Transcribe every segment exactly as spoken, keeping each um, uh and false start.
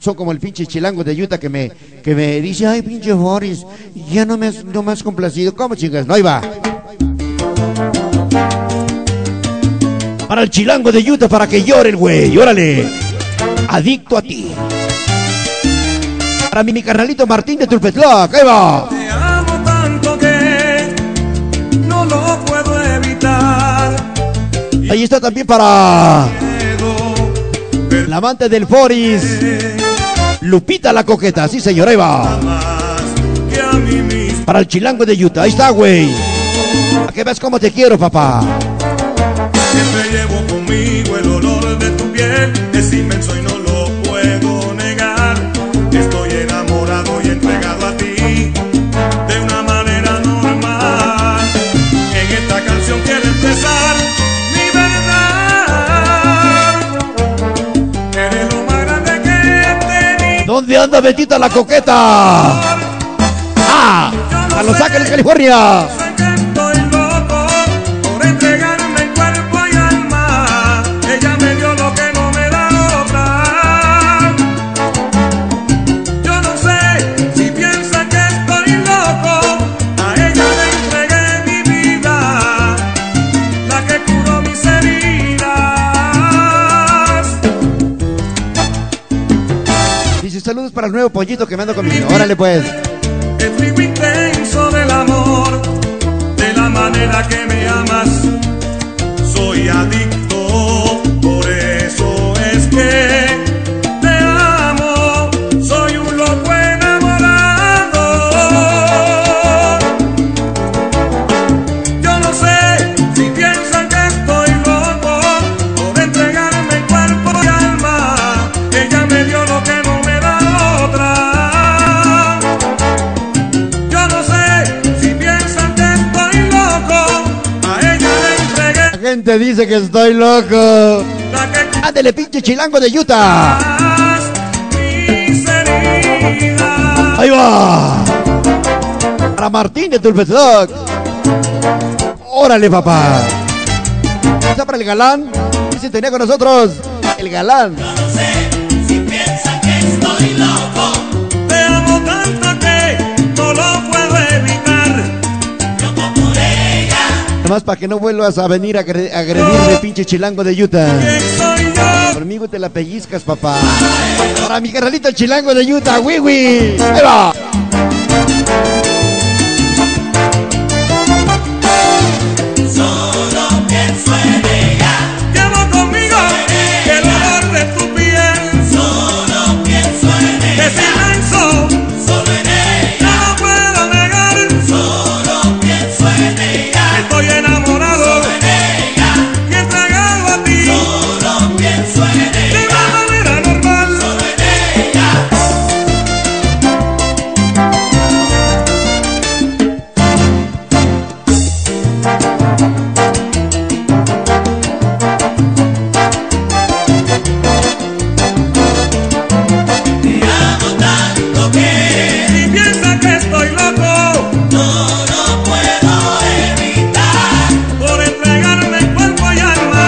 soy como el pinche chilango de Utah que me, que me dice, ay, pinche Boris, ya no me has, no me has complacido. ¿Cómo, chingas? No, ahí va. Para el chilango de Utah, para que llore el güey, órale. Adicto a ti. Para mi, mi carnalito Martín de Tulpetlac, ahí va. Te amo tanto que no lo puedo evitar. Ahí está también para la amante del Boris, Lupita la coqueta, sí señor, ahí va. Para el chilango de Utah, ahí está, güey. ¿A que ves cómo te quiero, papá? Siempre llevo conmigo el olor de tu piel, es inmenso y no lo puedo negar. Estoy enamorado y entregado a ti de una manera normal. En esta canción quiero expresar mi verdad. Eres lo más grande que he tenido. ¿Dónde anda Betita la coqueta? ¡Ah! A Los Ángeles, California. Saludos para el nuevo pollito que me ando comiendo. Órale pues. El frío intenso del amor, de la manera que me amas, soy adicto, por eso es que te amo, soy un loco enamorado. Yo no sé si piensan que estoy loco por entregarme cuerpo y alma. Ella me dio lo que no me da otra. Yo no sé si piensan que estoy loco, a ella le entregué. La gente dice que estoy loco. Ándele, pinche chilango de Utah. Ahí va. Para Martín de Tulpetlac. Órale, papá. Está para el galán. Dice, tenía con nosotros el galán. Yo no sé si piensan que estoy loco. Te amo tanto que no lo puedo evitar. Loco por ella. Nomás para que no vuelvas a venir a agre- a agredirme, pinche chilango de Utah. ¿Quién soy yo? Conmigo te la pellizcas, papá. Para mi carnalito el chilango de Utah, wiwi. Ahí va. Solo pienso en ella. Llevo conmigo el olor de tu piel. Solo pienso en ella. Es inmenso. Solo en ella. No lo puedo negar. Solo pienso en ella. Estoy enamorado. Solo en ella. Y entregado a ti. Solo pienso en ella. De una manera normal. Solo en ella. Te amo tanto que si piensa que estoy loco, no lo puedo evitar. Por entregarme cuerpo y alma.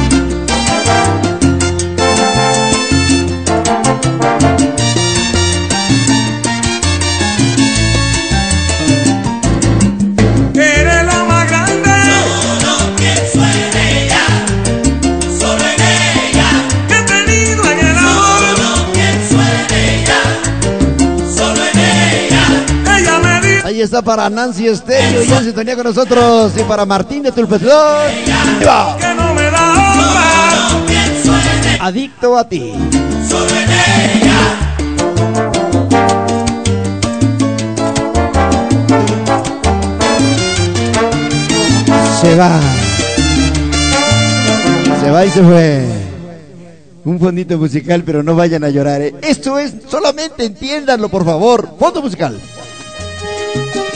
Eres lo más grande. Solo pienso en ella. Solo en ella. Que he tenido en el amor. Solo pienso en ella. Solo en ella. Ella me dijo Ahí está para Nancy Estéreo, ya se tenía con nosotros. Y para Martín de Tulpetlac. Ahí va. que no me da otra. Solo pienso en ella. Adicto a ti. Solo en ella. Se va. Se va y se fue. Un fondito musical, pero no vayan a llorar, ¿eh? Esto es, solamente entiéndanlo, por favor. Fondo musical.